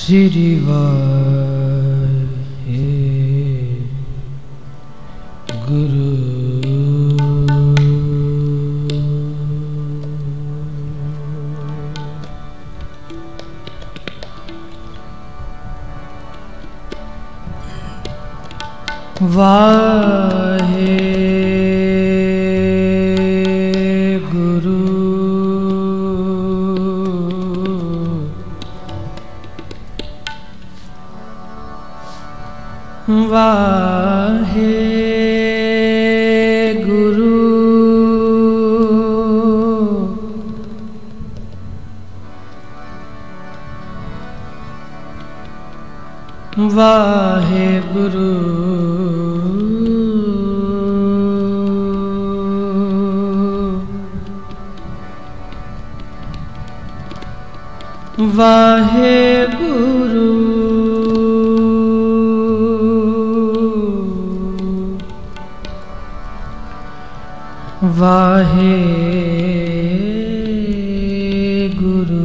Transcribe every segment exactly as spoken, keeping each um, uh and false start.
श्री वाहे गुरु वाहे गुरु वाहे गुरु वाहे गुरु वाहे गुरु वाहे गुरु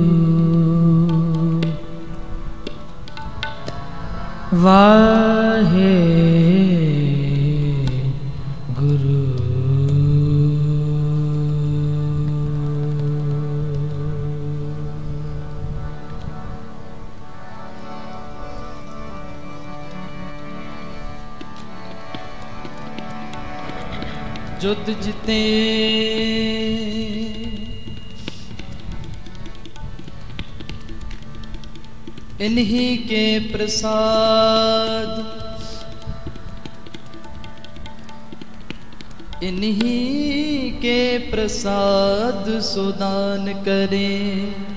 वाहे गुरु जुत जिते इन्हीं के प्रसाद इन्हीं के प्रसाद सुदान करें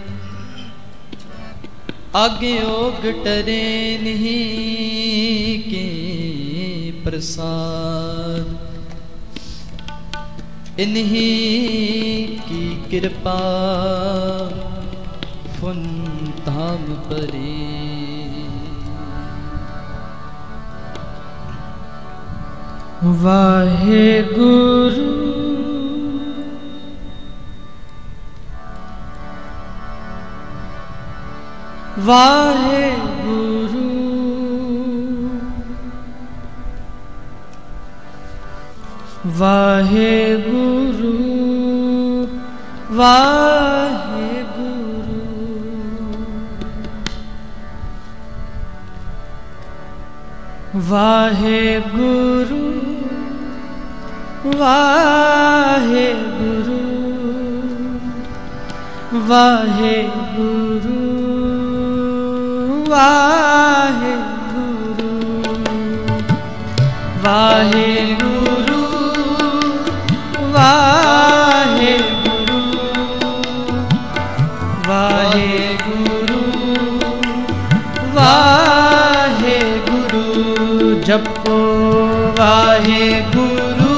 आगे ओग टरे नहीं के प्रसाद इन्हीं की कृपा फुन धाम परे वाहे गुरु वाहे गुरु वाहे गुरु वाहे गुरु वाहे गुरु वाहे गुरु वाहे गुरु वाहे गुरु वाहे गुरु वाहे गुरु वाहे गुरु वाहे गुरु जपो वाहे गुरु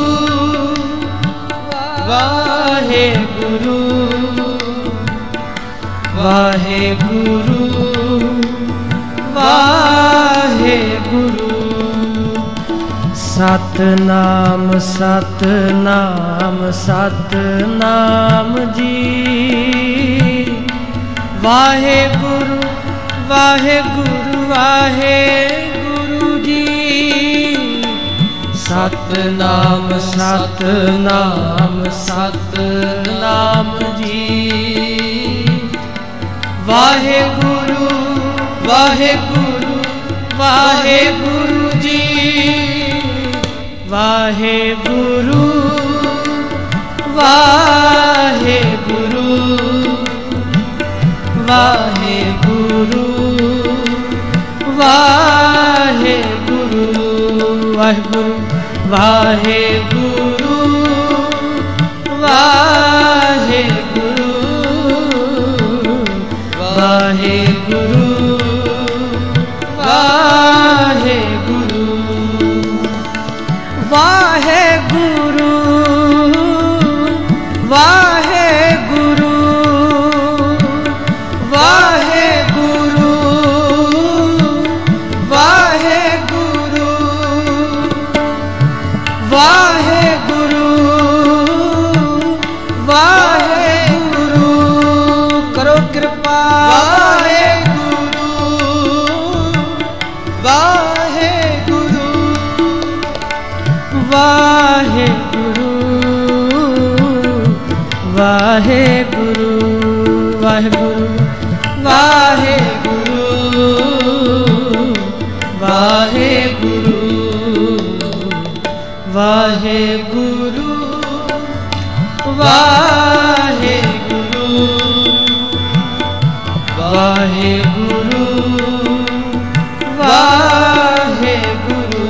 वाहे गुरु वाहे गुरु वाहे गुरु सतनाम सतनाम सतनाम जी वाहे गुरु वाहे गुरु वाहे गुरु जी सतनाम सतनाम सतनाम जी वाहे गुरु वाहे गुरु वाहे गुरु जी वाहे गुरु वाहे गुरु वाहे गुरु वाहे गुरु वाहे गुरु वाहे गुरु वाहे गुरु वाहे गुरु वाहे गुरु वाहे गुरु वाहे गुरु वाहे गुरु वाहे गुरु वाहे गुरु वाहे गुरु करो कृपा वाहे गुरु वाहे गुरु वाहे गुरु वाहे गुरु वाहे गुरु वाहे गुरु वाहे गुरु वाहे गुरु वाहे गुरु वाहे गुरु वाहे गुरु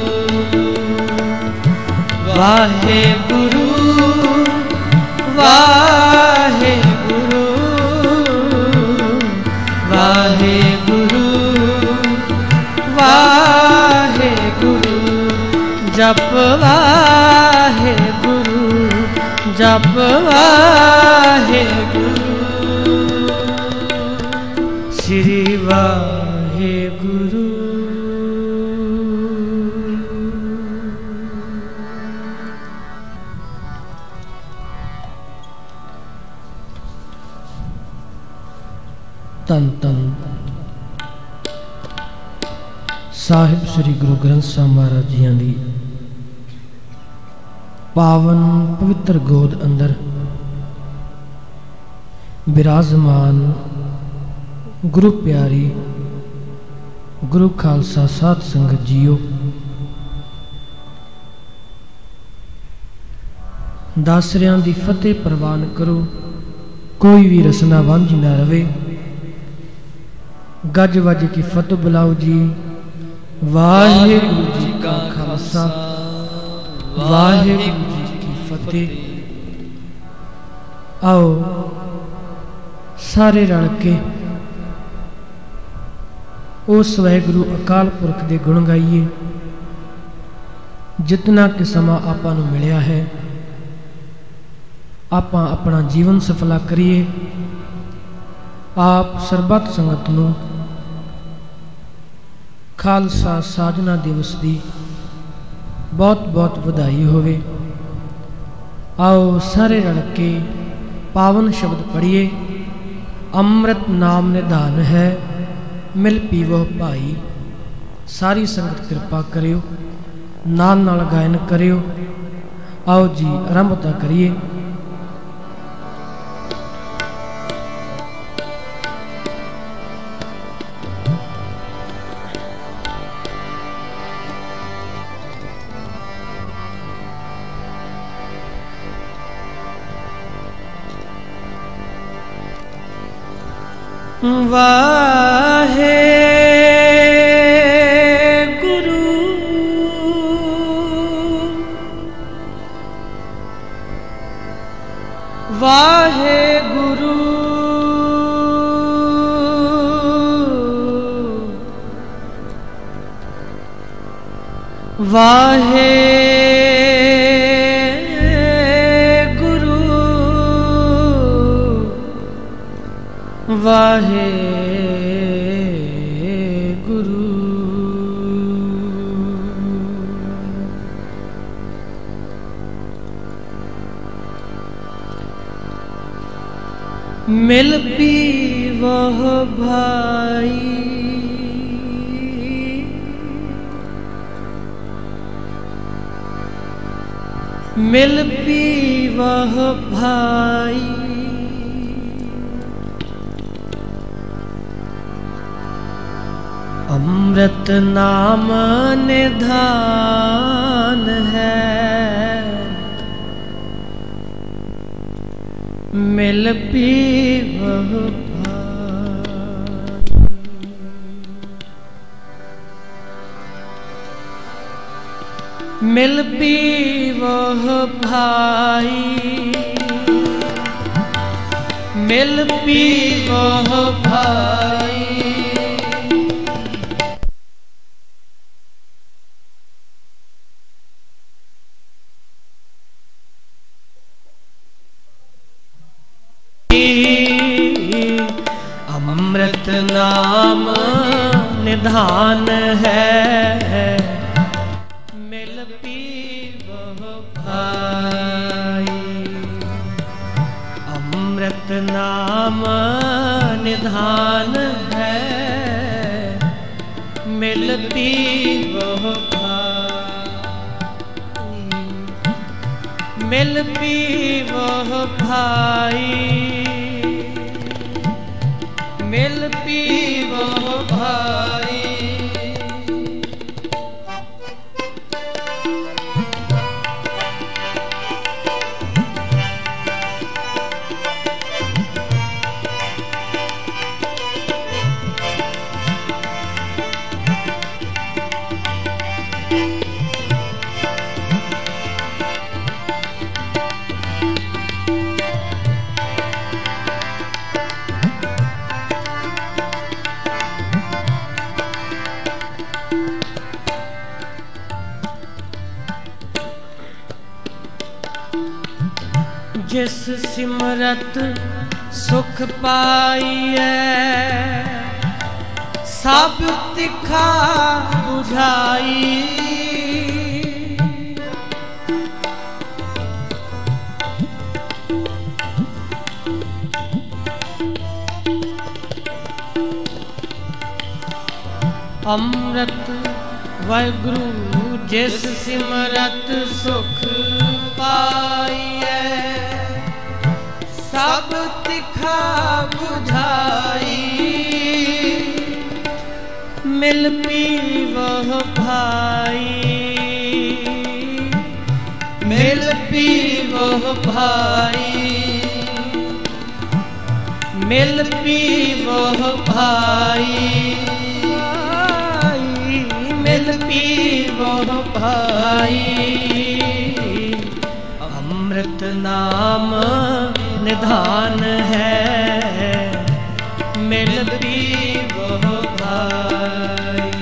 वाहे गुरु वाहे गुरु वाहे गुरु वाहे गुरु जप वाहे गुरु जप वाहे गुरु श्री वाहे गुरु। तन तन साहिब श्री गुरु ग्रंथ साहिब महाराज जियां दी पावन पवित्र गोद अंदर विराजमान गुरु प्यारी गुरु खालसा साध संगत जीओ, दासरियां दी फतेह प्रवान करो, कोई भी रसना वांझी ना रवे। गज वज की फतेह बुलाओ जी। वाहिगुरु जी का खालसा वाहिगुरु जी की फतेह। आओ सारे रल के उस वाहिगुरु अकाल पुरख दे गुण गाइए। जितना कि समा आपां नूं मिलिया है आपां अपना जीवन सफला करिए। आप सरबत संगत नूं खालसा साजना दिवस दी बहुत बहुत बधाई होवे। आओ सारे रल के पावन शब्द पढ़िए। अमृत नाम निधान है मिल पीवो भाई। सारी संगत कृपा करियो, नाल नाल गायन करियो। आओ जी आरंभता करिए। वाहे गुरु वाहे गुरु वाहे वाहे गुरु मिल पी वह भाई। मिल पी वह भाई। अमृत नाम निधान है मिल पीवह भाई। मिल पीवह भाई। मिल पीवह भाई। अमृत नाम निधान है मिल पीवह भाई। अमृत नाम निधान है मिल पीवो भाई, मिल पीवो भाई, मिल पीवो भाई। जिस सिमरत सुख पाइए, सब तिखा बुझाई। अमृत वाहिगुरु जिस सिमरत सुख पाइए, सब तिखा बुझाई। मिल पीवो भाई, मिल पीवो भाई, मिल पीवो भाई, मिल पीवो भाई। अमृत नाम निधान है, मिल पीवो भाई।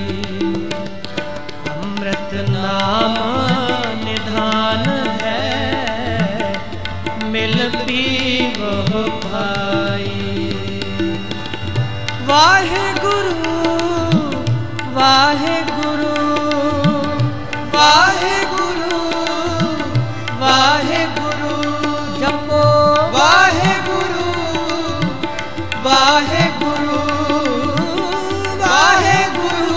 अमृत नाम निधान है, मिल पीवो भाई। वाहिगुरु वाहिगुरु वाहिगुरु वाहिगुरु जपो वाहिगुरु वाहिगुरु वाहिगुरु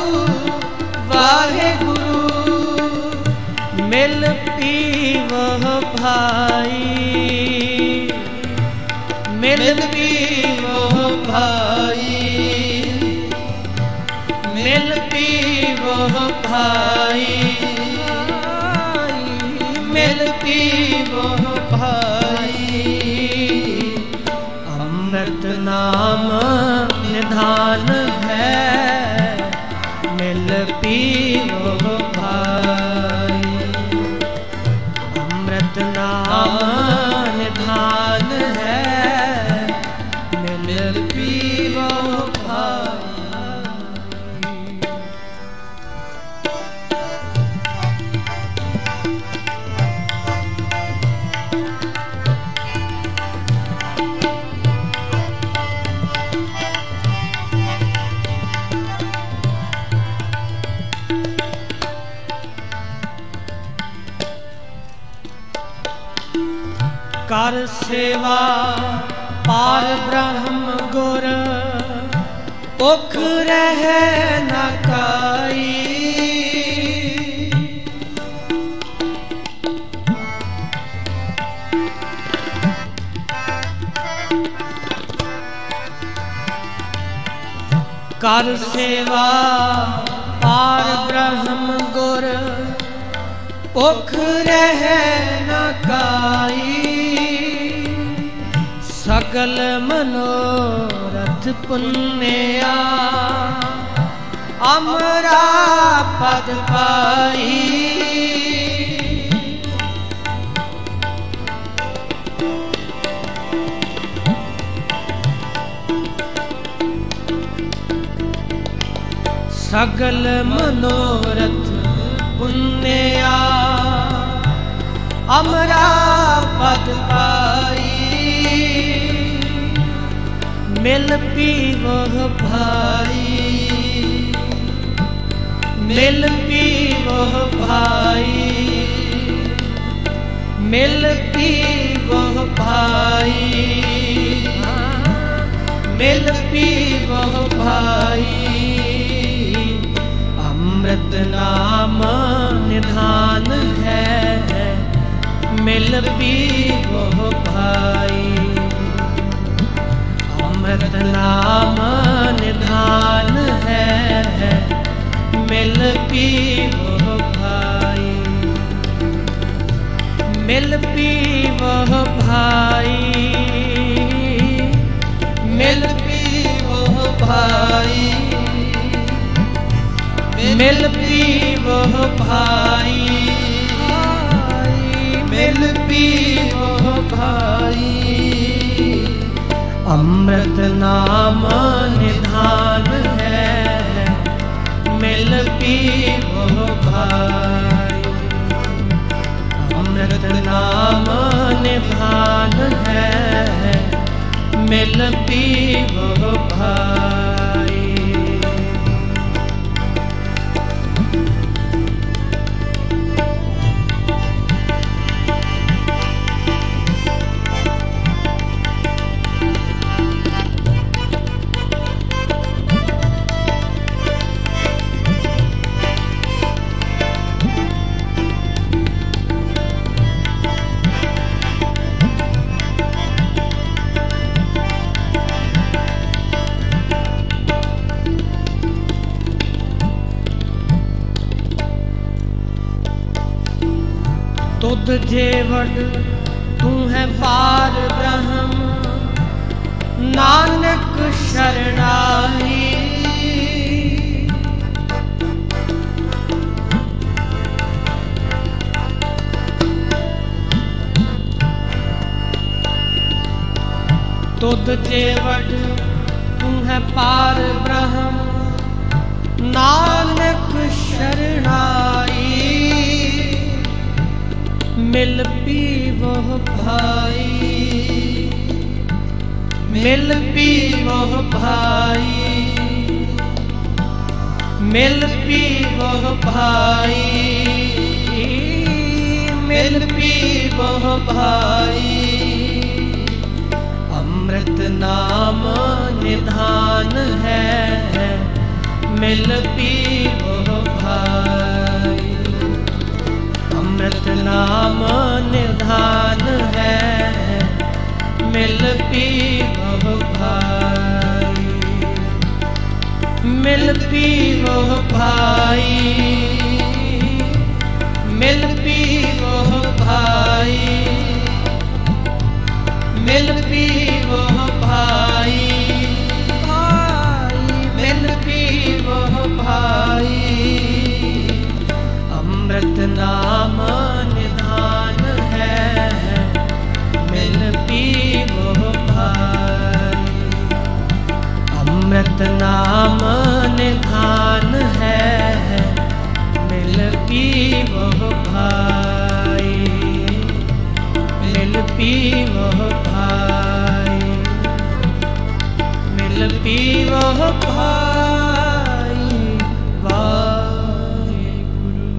वाहिगुरु। मिल पीवो भाई, मिल पीवो भाई, मिल पीवो भाई, मिल पीवो भाई। अमृत नाम निधान है, मिल पीवो भाई। अमृत नाम निधान है, मिल पीवो भाई। कर सेवा पार ब्रह्म गुर, उख रह न काई। कर सेवा पार ब्रह्म गुर, उख रह न काई। सकल मनोरथ पुण्या, अमरा पद पाई। सकल मनोरथ पुण्या, अमरा पद पाई। मिल पीवो भाई, मिल पीवो भाई, मिल पीवो भाई, मिल पीवो भाई। अमृत नाम निधान है, मिल पीवो भाई। अमृत नाम निधान है, मिल पीवो भाई। मिल पीवो भाई, मिल पीवो भाई, मिल पीवो भाई, मिल पीवो भाई। अमृत नाम निधान है, मिल पीवो भाई। अमृत नाम निधान है, मिल पीवो भाई। तुद जेवड़ तू है पार ब्रह्म, नानक शरणाई। तुद जेवड़ तू है पार ब्रह्म, नानक शरणाई। मिल पीवो भाई, मिल पीवो भाई, मिल पीवो भाई, मिल पीवो भाई। अमृत नाम निधान है, मिल पीवो भाई। अमृत नाम निधान है, मिल पीवो भाई। मिल पीवो भाई, मिल पीवो भाई, मिल पीवो भाई, भाई मिल पीवो भाई। अमृत नाम निधान है, मिल पीवो भाई। अमृत नाम निधान है, मिल पीवो भाई। मिल पीवो भाई, मिल पीवो भाई। वाहे गुरु।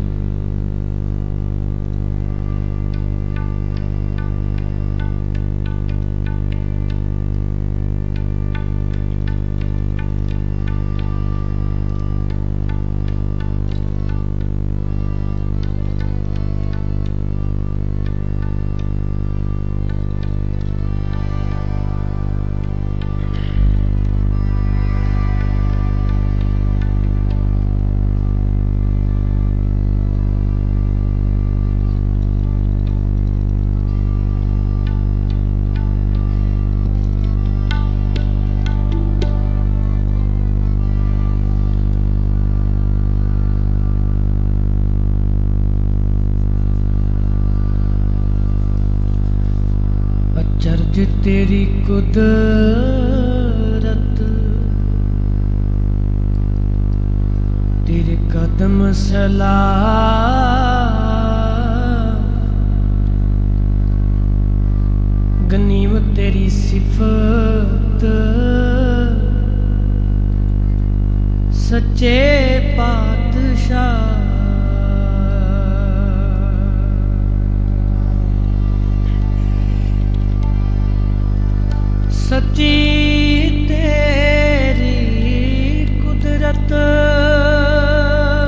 अचरज तेरी कुदरत, तेरे कदम सलाम। गनीमत तेरी सिफत, सच्चे पातशाह। सच्ची तेरी कुदरत,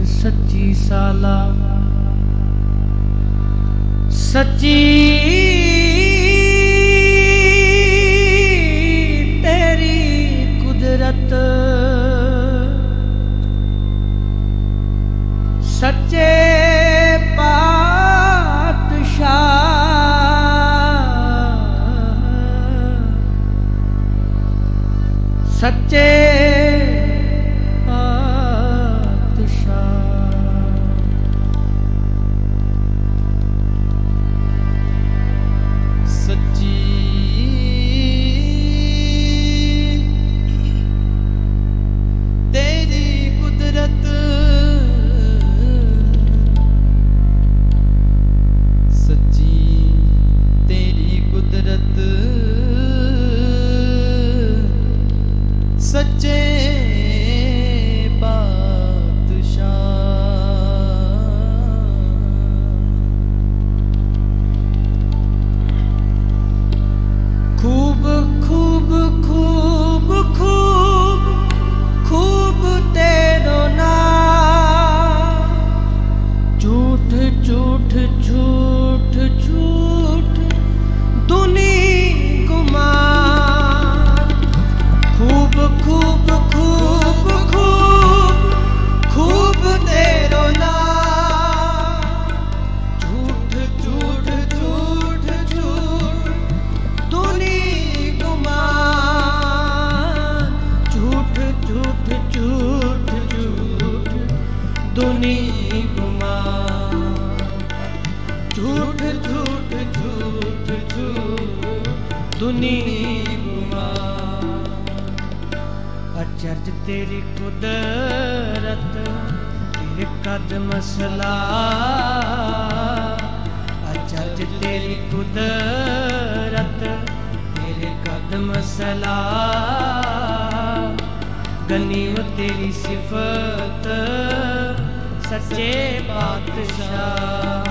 सच्ची साला सच्ची तेरी कुदरत सच्चे पातशाह सच्चे अचरज तेरी कुदरत तेरे कदम सला अचरज तेरी कुदरत तेरे कदम सला गनीमत तेरी सिफत सच्चे पातशाह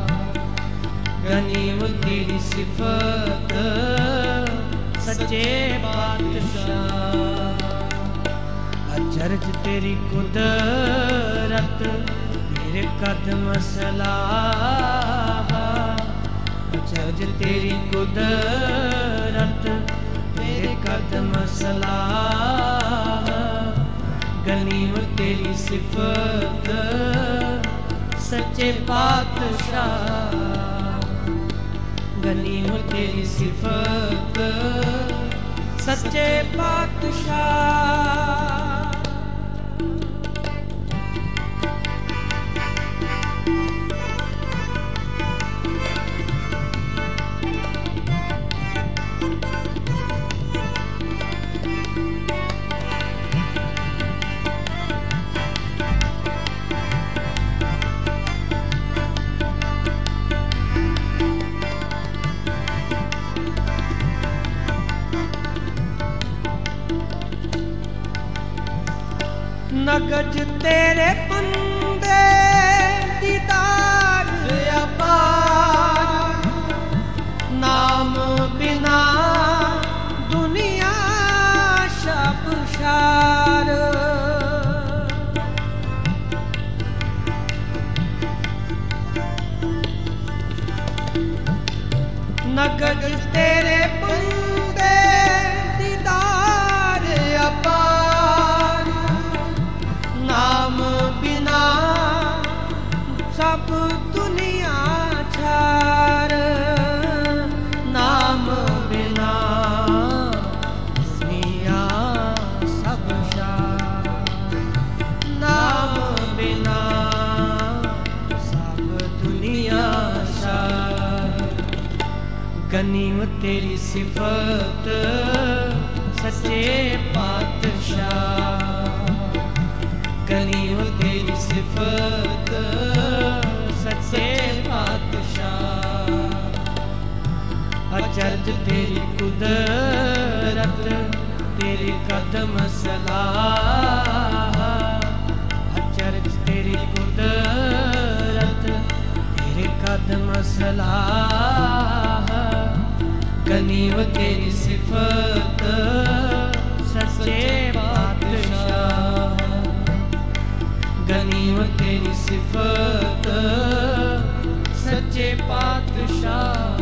गनीमत तेरी सिफत सच्चे पातशाह अचरज तेरी कुदरत तेरे कदम सलाह अचरज तेरी कुदरत तेरे कदम सलाह गनीमत तेरी सिफत सच्चे पातशाह गनीमत तेरी सिफत सच्चे पातशाह नगज तेरे बंदे दीदार अपार नाम बिना दुनिया शबशार नगज तेरे बंदे दीदार अपार नाम बिना सब दुनिया छार नाम बिना दुनिया सब शार नाम बिना सब दुनिया शार गनीमत तेरी सिफत सच्चे पातशाह गनीमत तेरी सिफत सच्चे पातशाह अचरज तेरी कुदरत तेरे कदम सलाह अचरज तेरी कुदरत तेरे कदम सलाह गनीमत तेरी सिफत सच्चे पातशाह गनीमत तेरी सिफत सच्चे पातशाह।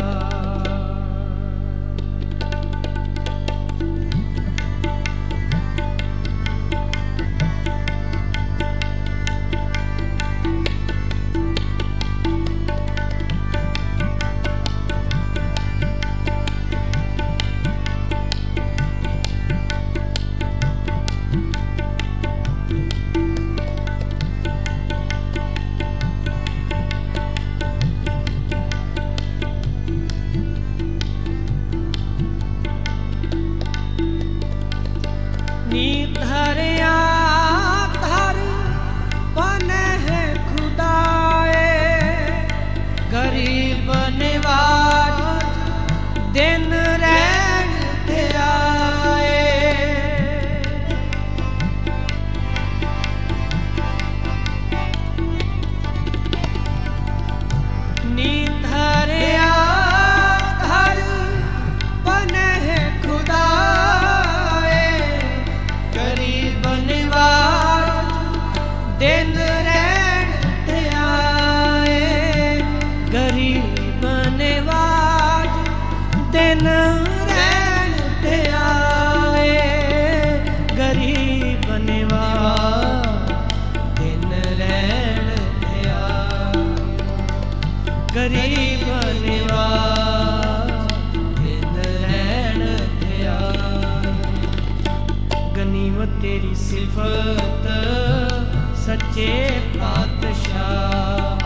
तेरी सिफत सच्चे पातशाह,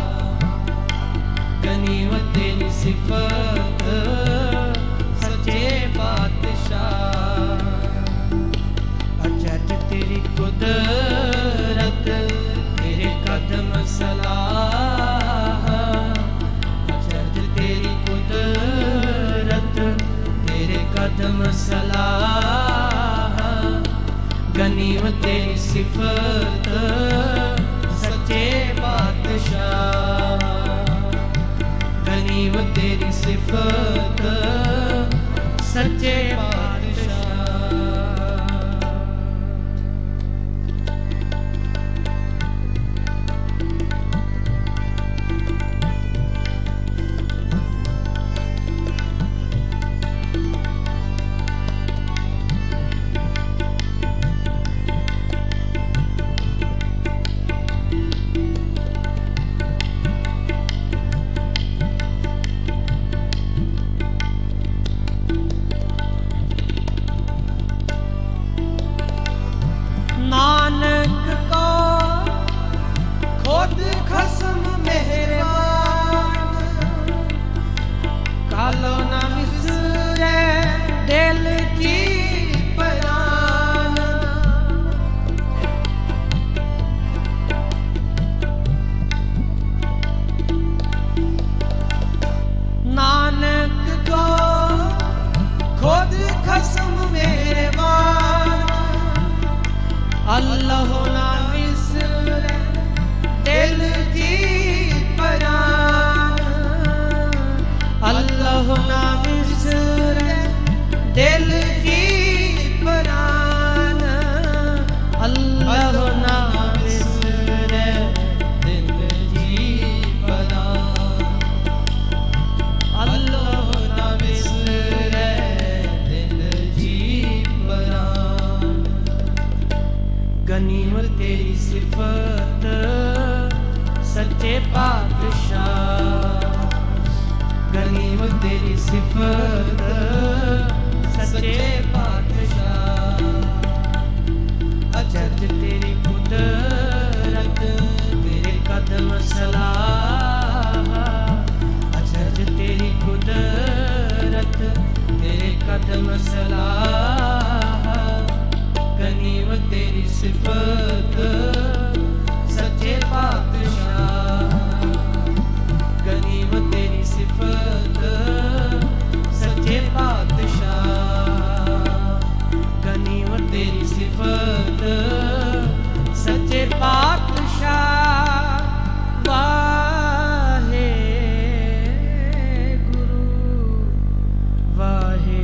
गनीमत तेरी सिफत सच्चे पातशाह। अचरज तेरी कुदरत तेरे कदम सलाह, अचरज तेरी कुदरत तेरे कदम सलाह। गनीमत तेरी सिफत सच्चे पातशाह, गनीमत तेरी सिफत सच्चे पातशाह। गनीमत तेरी सिफत सच्चे पातशाह, गनीमत तेरी सिफत सच्चे पातशाह। अचरज तेरी कुदरत तेरे कदम सलाह, अचरज तेरी कुदरत तेरे कदम सलाह। गनीमत तेरी सिफत सच्चे पातशाह, गनीमत तेरी सिफत सच्चे पातशाह, गनीमत तेरी सिफत सच्चे पातशाह। वाहे गुरु वाहे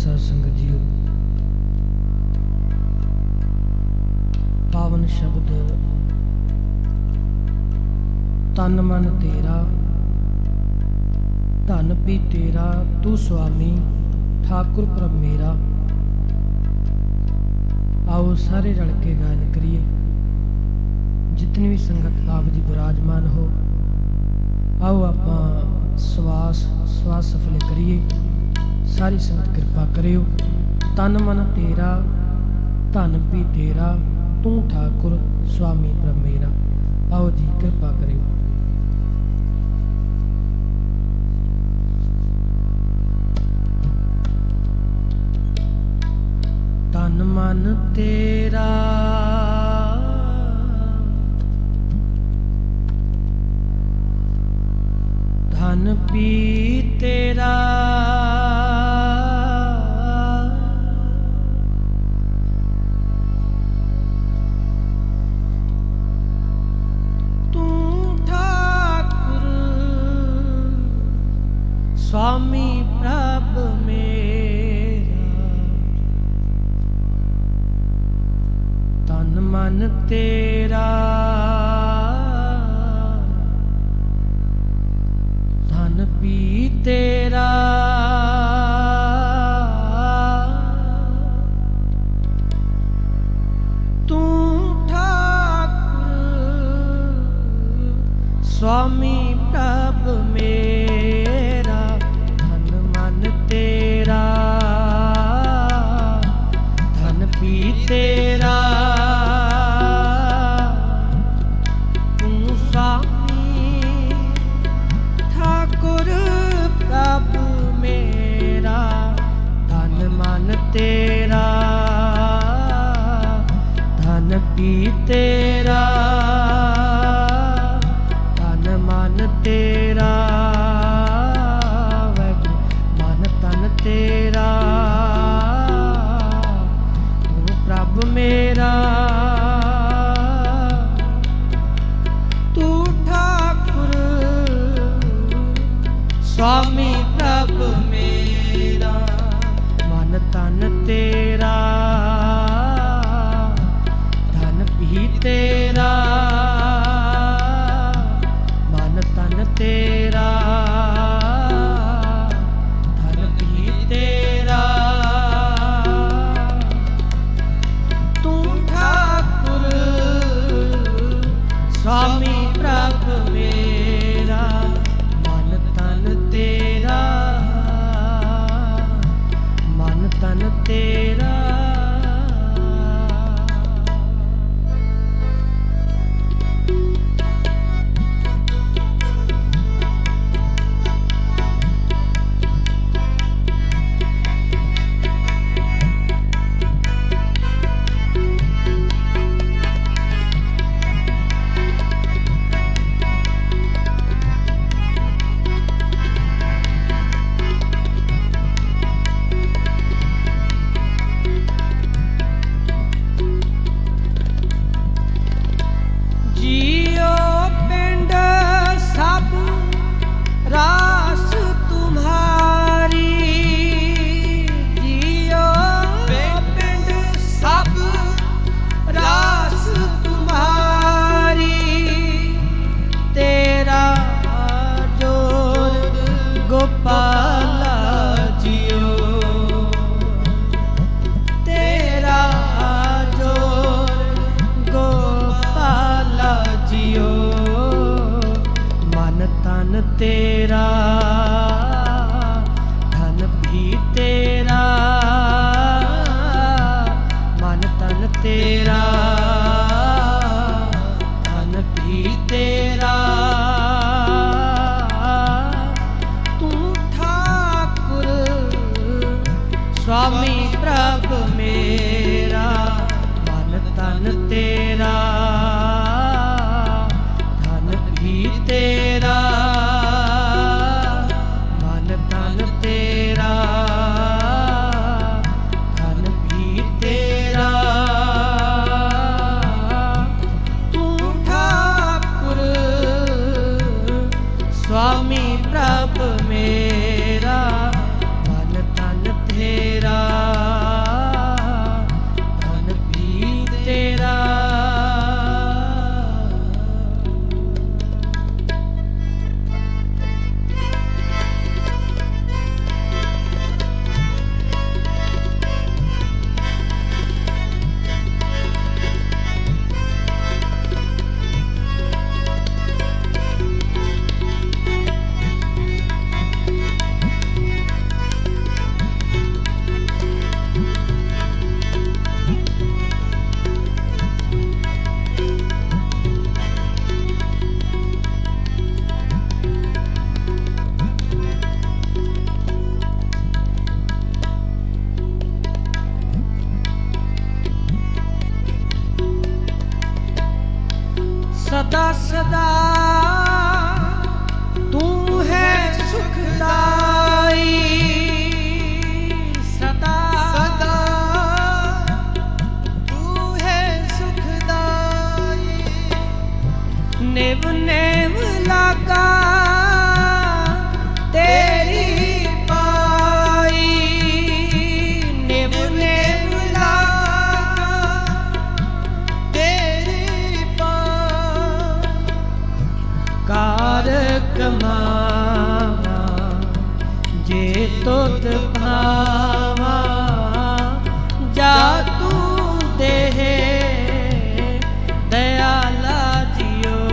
साध संगत जीओ, पावन शब्द तन मन तेरा, धन भी तेरा, तू स्वामी ठाकुर प्रभ मेरा। आओ सारे रल के गायन करिए। जितनी भी संगत आप जी विराजमान हो, आओ आप सवास सवास सफल करिए। सारी संगत कृपा करियो। तन मन तेरा, धन भी तेरा, तू ठाकुर स्वामी प्रभ मेरा। आओ जी कृपा करियो। तन मन तेरा, धन भी तेरा, तू ठाकुर स्वामी प्रभ मेरा। तन मन तेरा, धन भी तेरा, तू ठाकुर स्वामी प्रभ मेरा। धन मन तेरा, धन भी तेरा, तेरा धन भी तेरा, धन मन तेरा, मन तन तेरा, तू प्रभ मेरा। तू ठाकुर स्वामी प्रभ मेरा। मन तन तेरा, धन भी तेरा, मन तन तेरा, धन भी तेरा, तू ठाकुर स्वामी प्रभ मेरा। मन तन तेरा, तन तेरा। तेरा धन भी तेरा, मन तन तेरा, धन भी तेरा, तू ठाकुर स्वामी प्रभ मेरा। मन तन तेरा, धन भी तेरा, तेरा, धन भी तेरा, सदा सदा तू है सुखदाई, सदा सदा तू है सुखदाई। नेव नेव लागा तेरी पाई, नेव नेव लागा तेरी पाई। कार कमावा जे तुत भावा, जा तू देह दयाला जियो।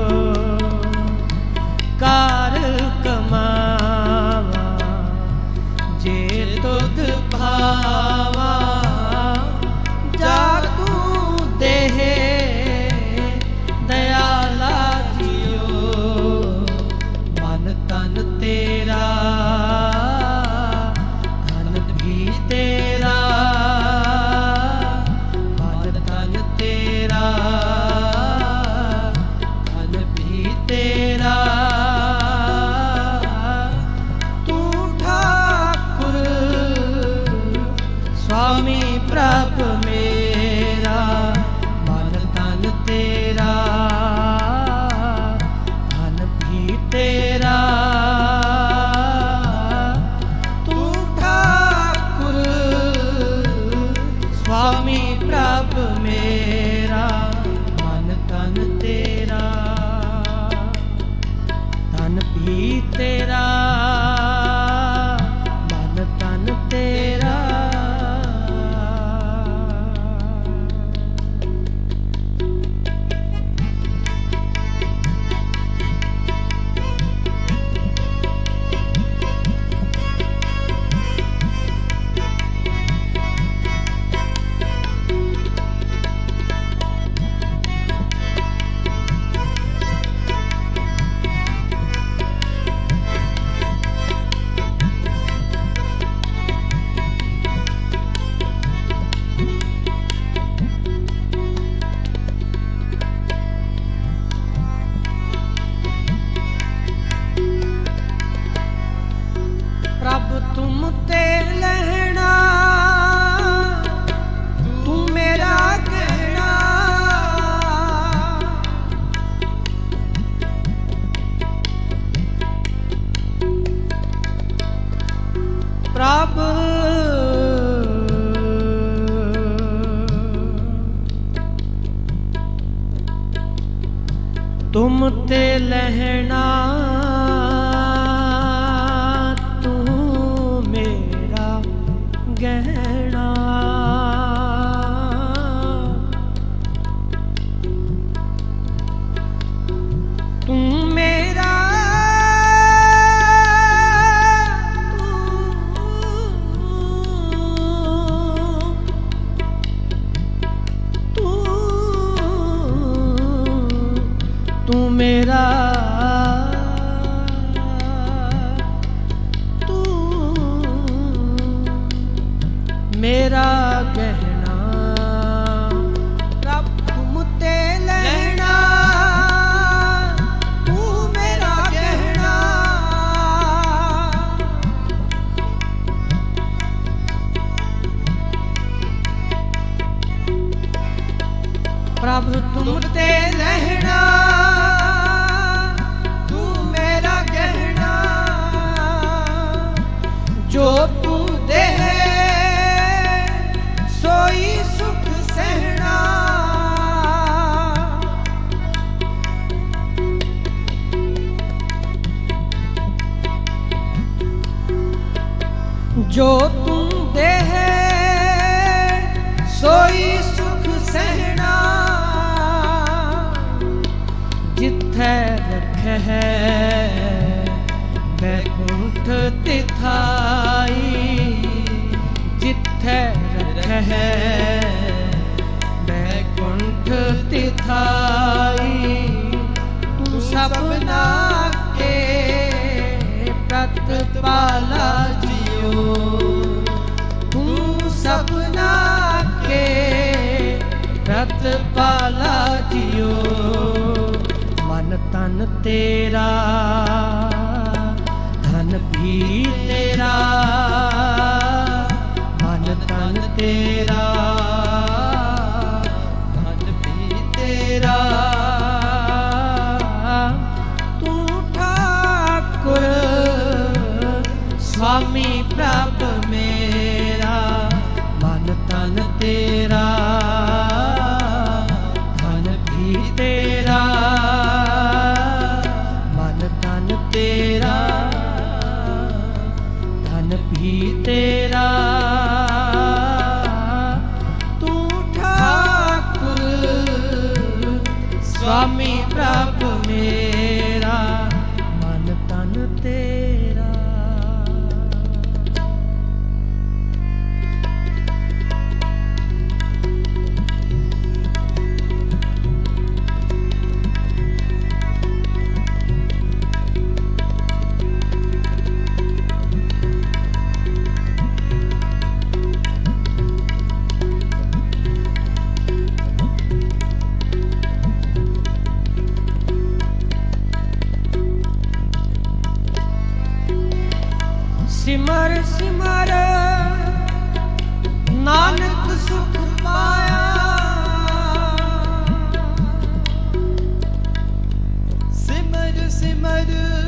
कार कमावा जे तुत भावा, जा तू देह दयाला जियो। मन तन तेरा धन भी तेरा, मन तन तेरा धन भी तेरा। तू ठाकुर स्वामी प्रभ मेरा, मन तन तेरा धन भी तेरा। तू ठाकुर स्वामी प्रभ मेरा, मन तन तेरा धन भी तेरा, मन तन तेरा। प्रभ तुम ते लहना, तू मेरा कहना। प्रभ तुम ते लहना, गहना। तू मेरा तू तू मेरा मेरा गहना। प्रभ तुम ते लहना, तू मेरा गहना। प्रभ तुम ते लहना, तू मेरा गहना। जो तू दे सोई सुख सहना। जो तू दे सोई सुख सहना। जिथे रख है बैकुंठ तिथाई, जिथे रख है बैकुंठ तिथाई। तू सबना के प्रतिपाला जियो, तू सबना के प्रतिपाला जियो। मन तन तेरा धन भी तेरा, मन तन तेरा धन भी तेरा। तू ठाकुर स्वामी प्रभ मेरा, मन तन तेरा धन भी तेरा, मन तन तेरा धन भी तेरा। तू ठाकुर स्वामी प्रभ मेरा, मन तन तेरा। सिमर सिमर नानक सुख पाया, सिमर सिमर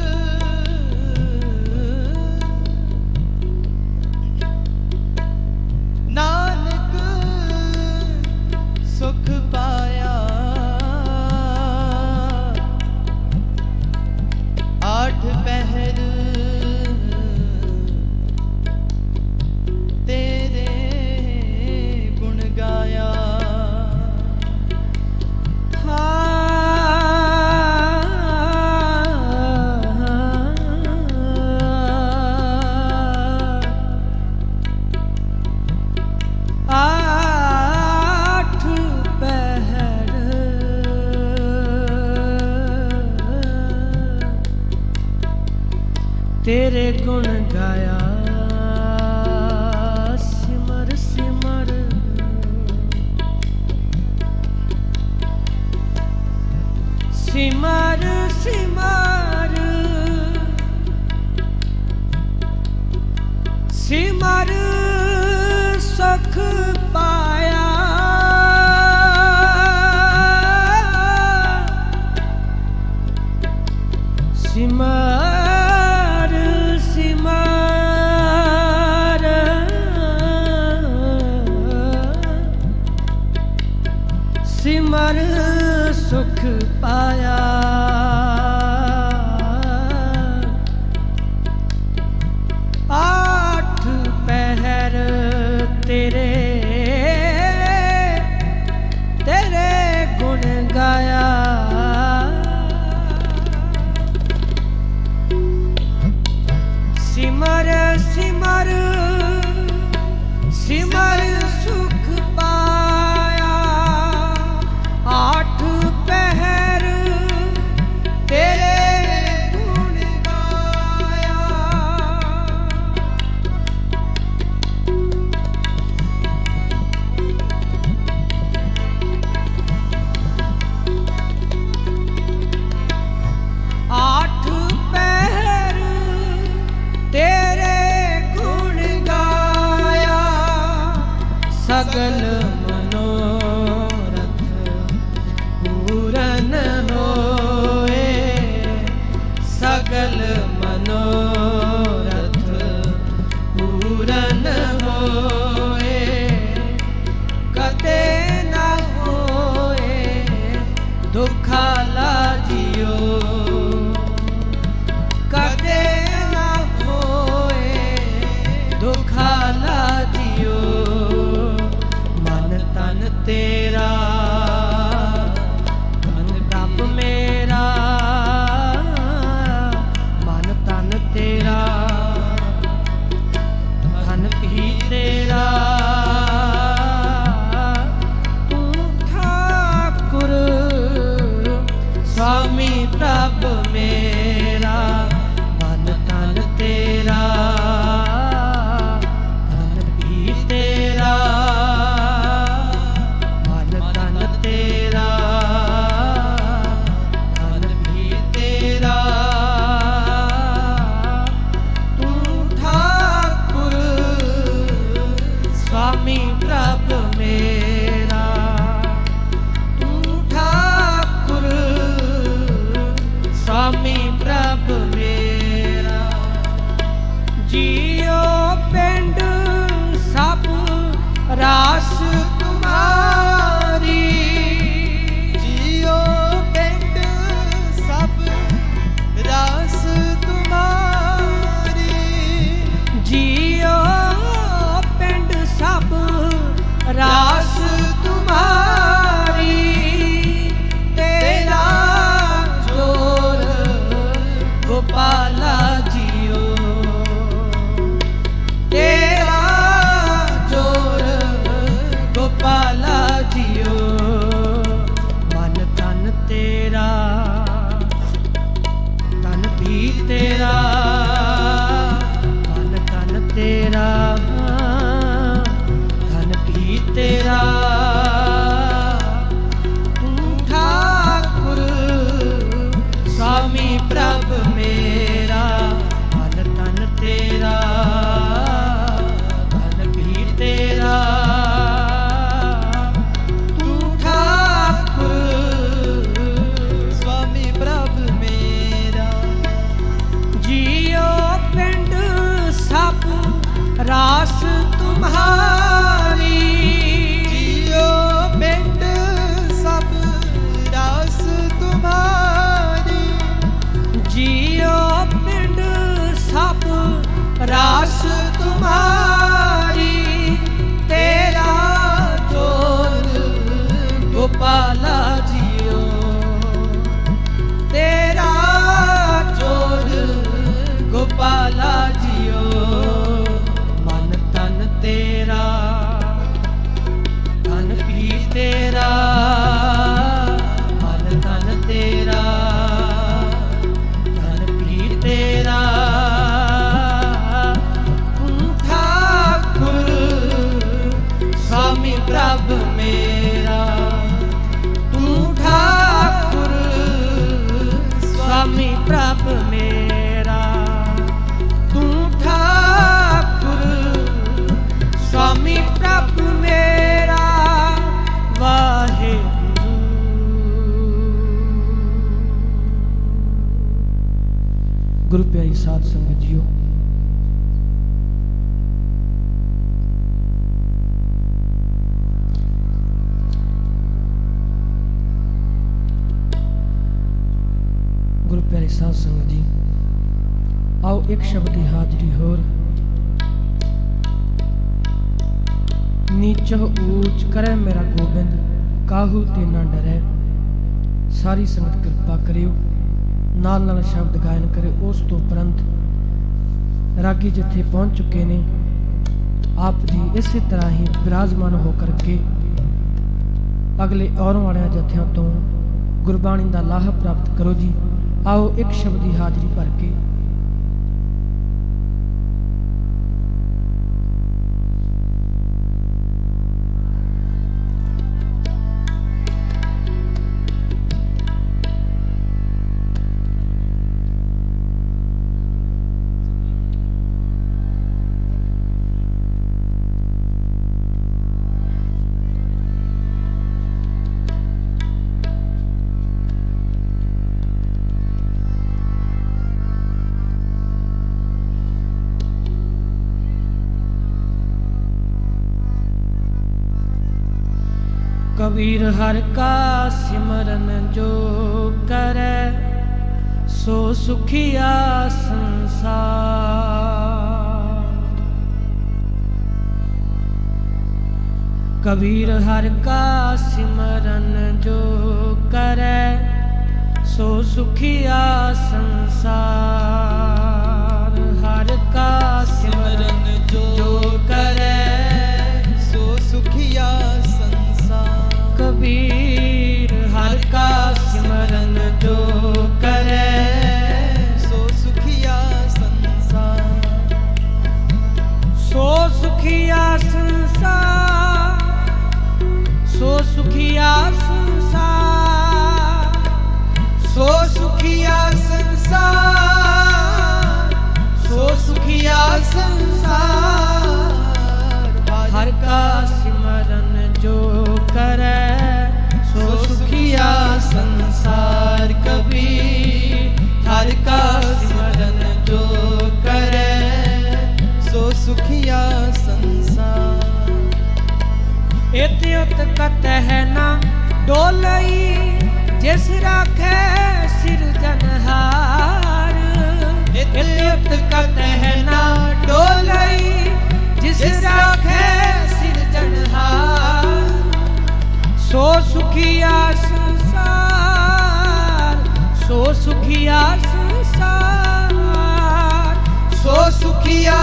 नानक सुख पाया। आठ पहर तेरे गुण गाया। आठ पहर तेरे गुण गाया। सिमर सिमर सिमर सिमर सिमर सुख पाया। सिमर सिमर सिमर सुख पाया। आठ पहर तेरे तेरे गुण गाया। सिमर सिमर सिमर सुख पाया। आठ पहर तेरे गुण गाया। आठ पहर तेरे गुण गाया। सगल मनोरथ पूरन होए, सगल मनोरथ पूरन होए। कदे न होए दुखा लाजियो, कदे न होए दुखा लाजियो। मन तन तेरा धन प्रभ मेरा, मन तन तेरा धन भी तेरा। तू ठाकुर गोपाला जियो तेरा जोर गोपाला जियो मन तन तेरा तन भी तेरा मन तन तेरा तन भी तेरा तू ठाकुर स्वामी प्रभु मेरा तू ठाकुर स्वामी प्रभु मेरा तू ठाकुर स्वामी प्रभु मेरा वाहे गुरु प्यारी साध संगत जियो, गुरु प्यारे साध संगत जी, आओ एक शब्द की हाजरी होर। नीचो ऊंच करे मेरा गोबिंद, काहू ते ना डरे। सारी संगत कृपा करियो, नाल नाल शब्द गायन करे। उस तो उपरंत रागी जिथे पहुंच चुके ने, आप जी इसी तरह ही विराजमान होकर के अगले और वाले जत्थियां तो गुरबाणी का लाभ प्राप्त करो जी। आओ एक शब्द की हाजरी भर के कबीर हर का सिमरन जो करे, सो सुखिया संसार। कबीर हर का सिमरन जो करे, सो सुखिया संसार। हर का सिमरन जो करे, सो सुखिया कबीर हर का सिमरन जो करे, सो सुखिया संसार। सो सुखिया संसार, सो सुखिया संसार, सो सुखिया संसार, सो सुखिया संसार। हर का सिमरन जो करे, सो सुखिया संसार। कबीर हर का सिमरन जो करे, सो सुखिया संसार। इत्युत कतह ना डोलई, जिस राखे सिरजनहार। इत्युत कतह ना डोलई, जिस राखे सिरजनहार। सो सुखिया संसार, सो सुखिया संसार, सो सुखिया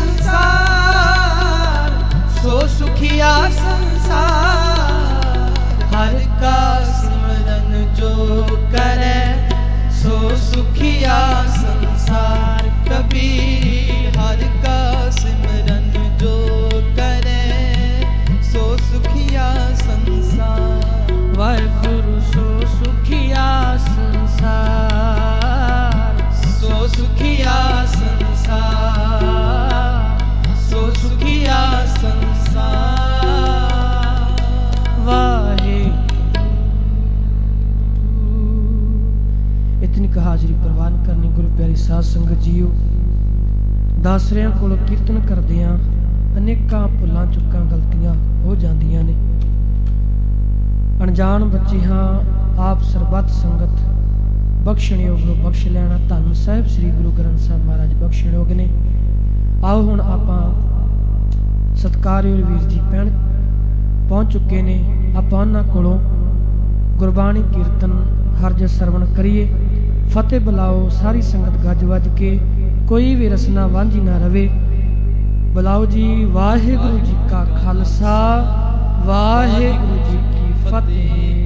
संसार, सो सुखिया संसार। हर का सिमरन जो करे, सो सुखिया संसार। कबीर हर का सिमरन जो करे, सो सुखिया संसार। वाहिगुरु सो सुखिया संसार, सो सुखिया संसार, सो सुखिया संसार। वाहिगुरु। इतनी का हाजरी प्रवान करनी गुरु प्यारी साध संगत जीओ। दासरियां कोलों कीर्तन करदियां अनेकां भुलां चुकां गलतियां हो जांदियां ने। अनजान बच्चे हाँ, आप सरबत संगत बख्शण योग बख्श लेना। धन साहिब श्री गुरु ग्रंथ साहिब महाराज बख्शण योग ने। आओ हुण आपां सत्कारयोग वीर जी भैन पहुंच चुके ने। आपां उन्हां कोलों ਗੁਰਬਾਣੀ ਕੀਰਤਨ ਹਰਜਸ ਸਰਵਣ ਕਰੀਏ। ਫਤਿਹ ਬੁਲਾਓ ਸਾਰੀ ਸੰਗਤ ਗੱਜ ਵੱਜ ਕੇ, ਕੋਈ ਵੀ ਰਸਨਾ ਵਾਂਝੀ ਨਾ ਰਵੇ। ਬੁਲਾਓ ਜੀ। ਵਾਹਿਗੁਰੂ ਜੀ ਕਾ ਖਾਲਸਾ, ਵਾਹਿਗੁਰੂ ਜੀ ਕੀ ਫਤਿਹ।